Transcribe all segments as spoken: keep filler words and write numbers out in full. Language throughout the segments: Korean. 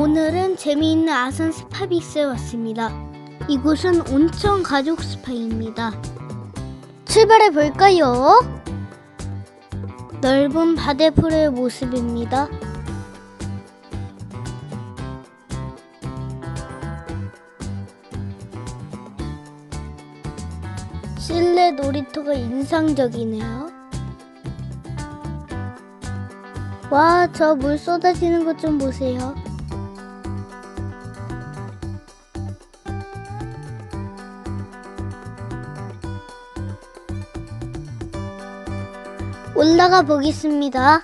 오늘은 재미있는 아산 스파빅스에 왔습니다. 이곳은 온천 가족 스파입니다. 출발해 볼까요? 넓은 바다풀의 모습입니다. 실내 놀이터가 인상적이네요. 와, 저 물 쏟아지는 것 좀 보세요. 올라가 보겠습니다.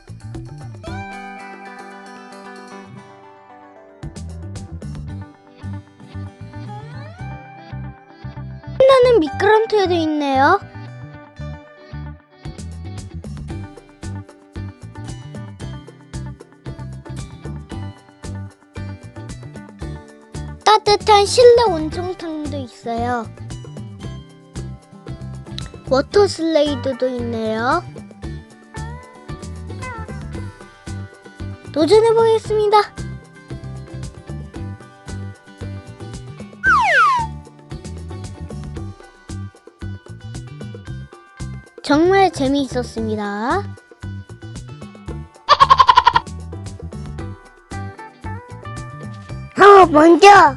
신나는 미끄럼틀도 있네요. 따뜻한 실내 온천탕도 있어요. 워터 슬라이드도 있네요. 도전해 보겠습니다. 정말 재미있었습니다. 어, 먼저!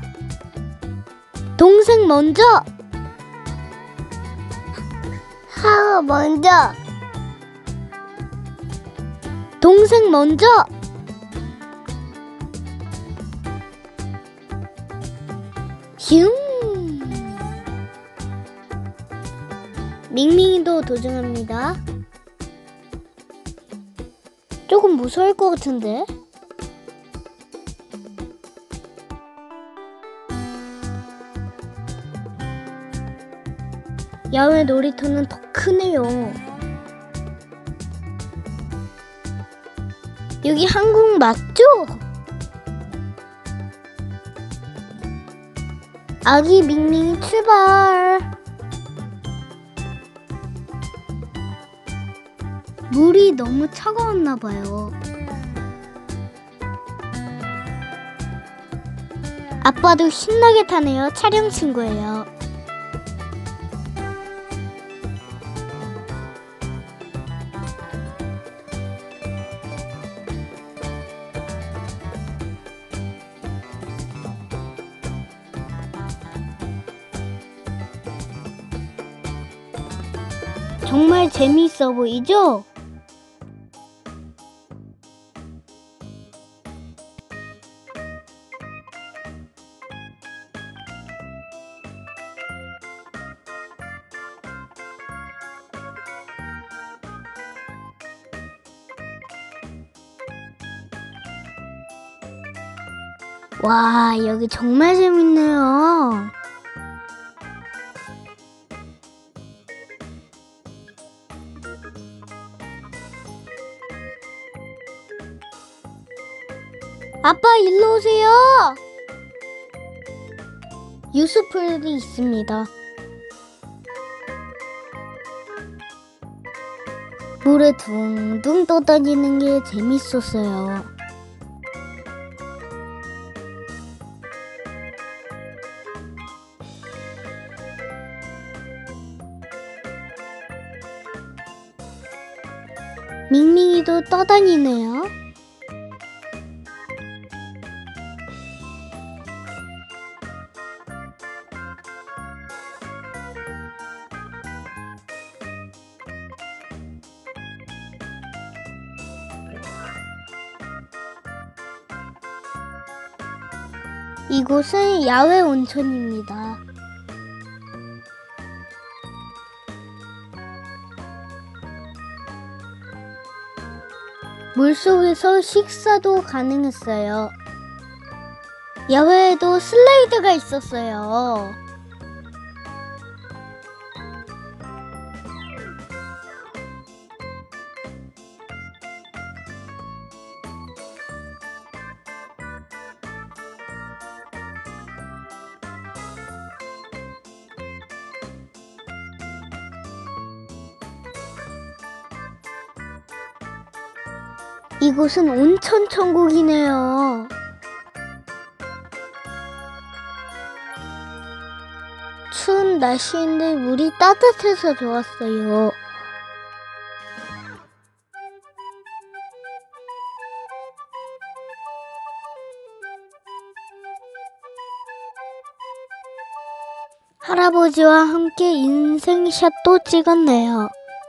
동생 먼저! 하우 먼저! 동생 먼저! 슝! 밍밍이도 도전합니다. 조금 무서울 것 같은데? 야외 놀이터는 더 크네요. 여기 한국 맞죠? 아기 밍밍이 출발. 물이 너무 차가웠나 봐요. 아빠도 신나게 타네요. 촬영 친구예요. 정말 재미있어 보이죠? 와, 여기 정말 재밌네요. 아빠, 일로 오세요. 유수풀도 있습니다. 물에 둥둥 떠다니는 게 재밌었어요. 밍밍이도 떠다니네요. 이곳은 야외 온천입니다. 물속에서 식사도 가능했어요. 야외에도 슬라이드가 있었어요. 이곳은 온천 천국이네요. 추운 날씨인데 물이 따뜻해서 좋았어요. 할아버지와 함께 인생샷도 찍었네요.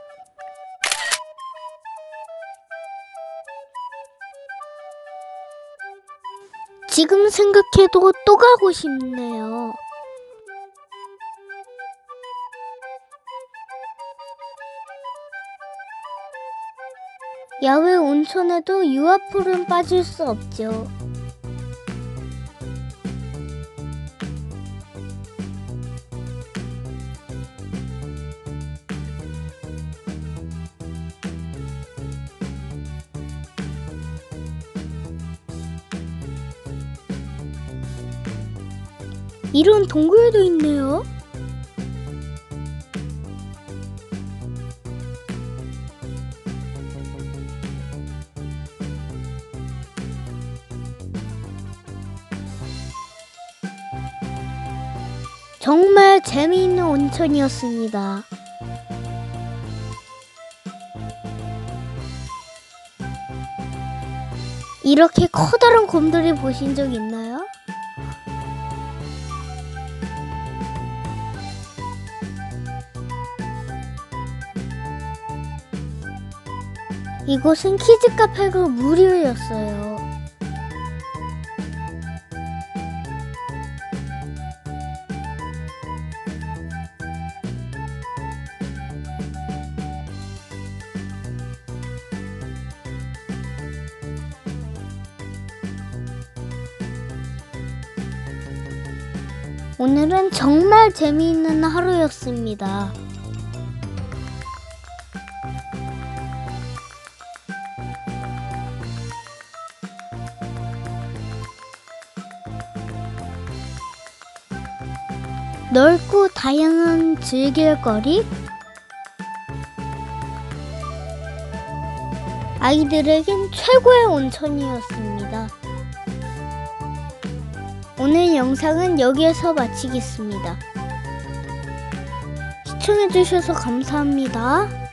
지금 생각해도 또 가고 싶네요. 야외 온천에도 유아풀은 빠질 수 없죠. 이런 동굴도 있네요. 정말 재미있는 온천이었습니다. 이렇게 커다란 곰돌이 보신 적 있나요? 이곳은 키즈 카페가 무료였어요. 오늘은 정말 재미있는 하루였습니다. 넓고 다양한 즐길거리, 아이들에겐 최고의 온천이었습니다. 오늘 영상은 여기에서 마치겠습니다. 시청해주셔서 감사합니다.